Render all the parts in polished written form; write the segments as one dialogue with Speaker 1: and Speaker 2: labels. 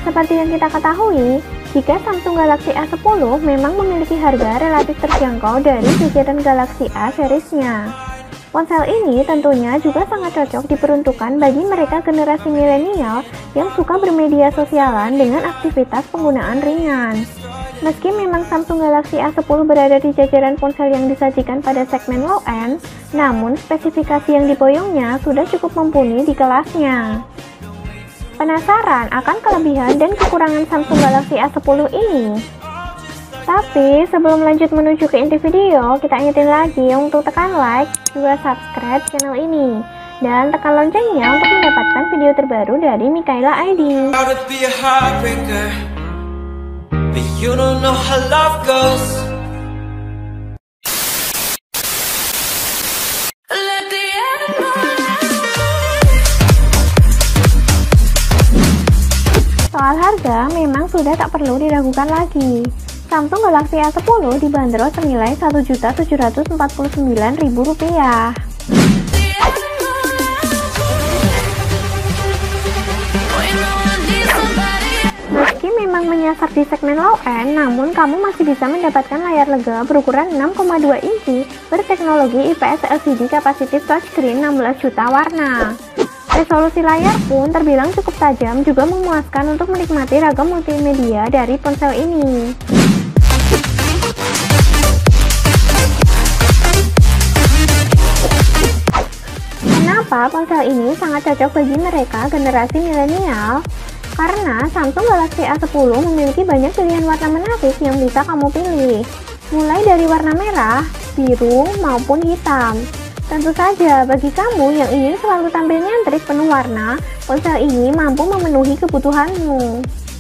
Speaker 1: Seperti yang kita ketahui, jika Samsung Galaxy A10 memang memiliki harga relatif terjangkau dari jajaran Galaxy A serisnya. Ponsel ini tentunya juga sangat cocok diperuntukkan bagi mereka generasi milenial yang suka bermedia sosialan dengan aktivitas penggunaan ringan. Meski memang Samsung Galaxy A10 berada di jajaran ponsel yang disajikan pada segmen low-end, namun spesifikasi yang diboyongnya sudah cukup mumpuni di kelasnya. Penasaran akan kelebihan dan kekurangan Samsung Galaxy A10 ini? Tapi sebelum lanjut menuju ke inti video, kita ingetin lagi untuk tekan like, juga subscribe channel ini, dan tekan loncengnya untuk mendapatkan video terbaru dari Mikaela ID. Soal harga memang sudah tak perlu diragukan lagi. Samsung Galaxy A10 dibanderol senilai Rp1.749.000. Meski memang menyasar di segmen low-end, namun kamu masih bisa mendapatkan layar lega berukuran 6,2 inci berteknologi IPS LCD kapasitif touchscreen 16 juta warna. Resolusi layar pun terbilang cukup tajam, juga memuaskan untuk menikmati ragam multimedia dari ponsel ini. Kenapa ponsel ini sangat cocok bagi mereka generasi milenial? Karena Samsung Galaxy A10 memiliki banyak pilihan warna menarik yang bisa kamu pilih, mulai dari warna merah, biru, maupun hitam. Tentu saja, bagi kamu yang ingin selalu tampil nyentrik penuh warna, ponsel ini mampu memenuhi kebutuhanmu.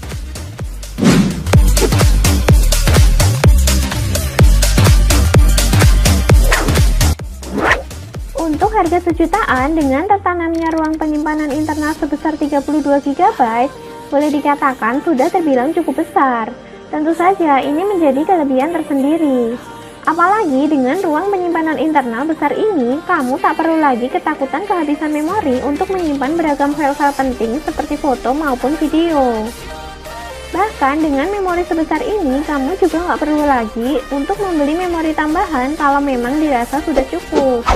Speaker 1: Untuk harga sejutaan dengan tertanamnya ruang penyimpanan internal sebesar 32 GB, boleh dikatakan sudah terbilang cukup besar. Tentu saja, ini menjadi kelebihan tersendiri. Apalagi dengan ruang penyimpanan internal besar ini, kamu tak perlu lagi ketakutan kehabisan memori untuk menyimpan beragam file-file penting seperti foto maupun video. Bahkan dengan memori sebesar ini, kamu juga nggak perlu lagi untuk membeli memori tambahan kalau memang dirasa sudah cukup.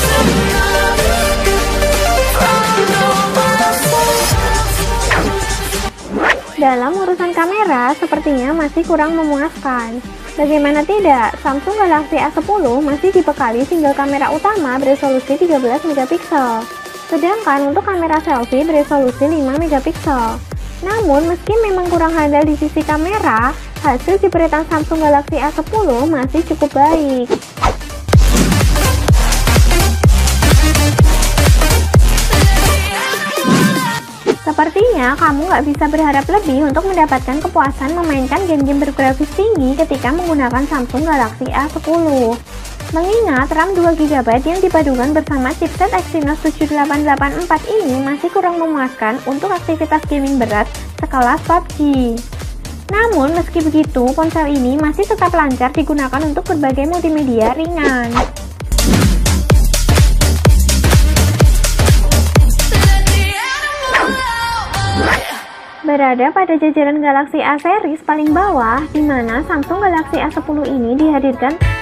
Speaker 1: Dalam urusan kamera, sepertinya masih kurang memuaskan. Bagaimana tidak, Samsung Galaxy A10 masih dibekali single kamera utama beresolusi 13 MP, sedangkan untuk kamera selfie beresolusi 5 MP. Namun, meski memang kurang handal di sisi kamera, hasil jepretan Samsung Galaxy A10 masih cukup baik. Sepertinya kamu nggak bisa berharap lebih untuk mendapatkan kepuasan memainkan game-game bergrafis tinggi ketika menggunakan Samsung Galaxy A10. Mengingat RAM 2GB yang dipadukan bersama chipset Exynos 7884 ini masih kurang memuaskan untuk aktivitas gaming berat sekelas PUBG. Namun meski begitu, ponsel ini masih tetap lancar digunakan untuk berbagai multimedia ringan. Berada pada jajaran Galaxy A series paling bawah, di mana Samsung Galaxy A10 ini dihadirkan